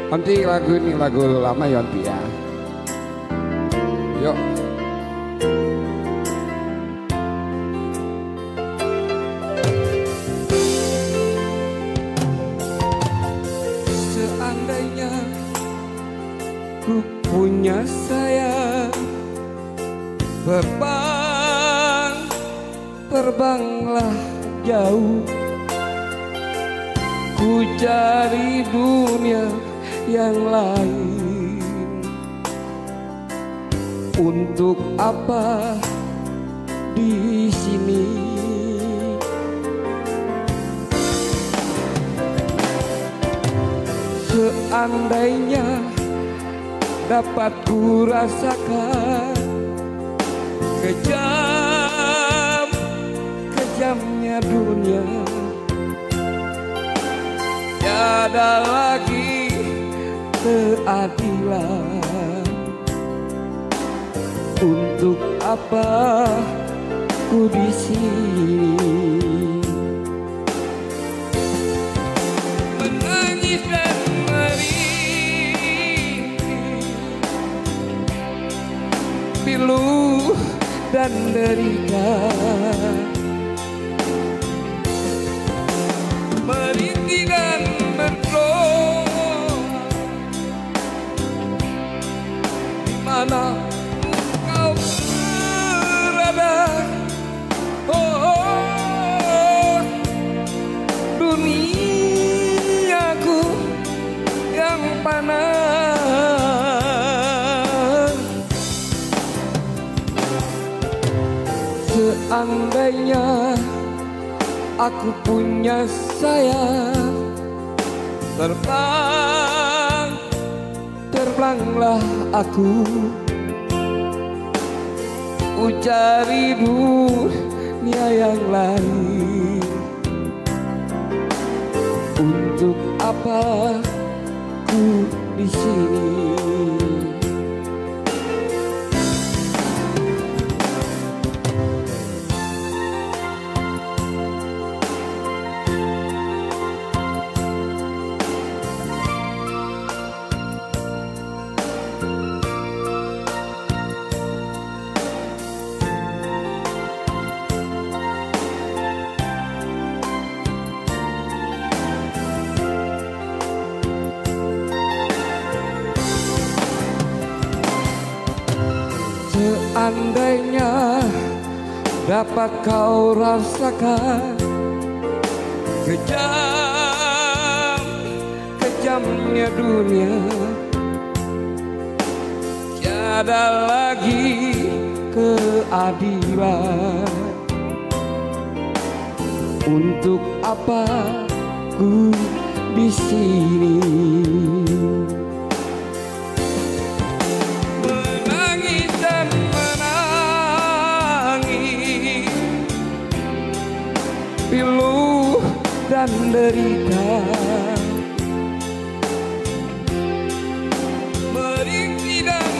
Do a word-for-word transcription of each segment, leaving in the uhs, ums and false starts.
Nanti lagu ini lagu lama ya nanti ya. Yuk. Seandainya ku punya sayang, terbang, terbanglah jauh. Ku cari dunia yang lain. Untuk apa di sini? Seandainya dapat ku rasakan kejam, kejamnya dunia, tiada lagi keadilan. Untuk apa ku di sini? Menangis dan merintih, pilu dan derita, merintih dan berdoa, di mana engkau berada. Oh, oh, duniaku yang panas. Seandainya aku punya sayang, terbang, terbanglah aku. Ku cari dunia yang lain. Untuk apa ku di sini? Seandainya dapat kau rasakan kejam, kejamnya dunia, tiada lagi keadilan. Untuk apa ku di sini? Pilu dan derita, merintih dan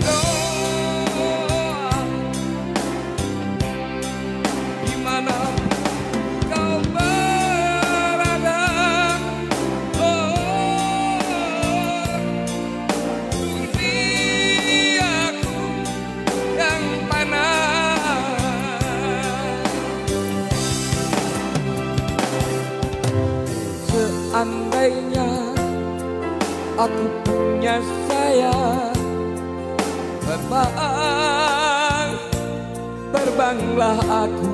berdoa, di mana kau berada. Oh, duniaku yang panas. Seandainya aku punya sayang, terbang, terbanglah aku.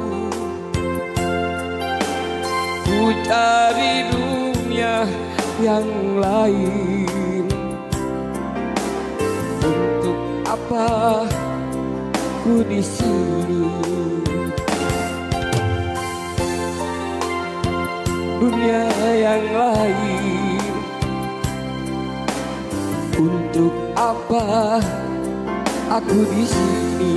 Ku cari dunia yang lain. Untuk apa ku di sini? Dunia yang lain. Untuk apa aku di sini?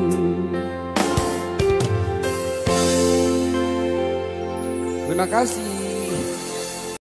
Mm-hmm. Terima kasih.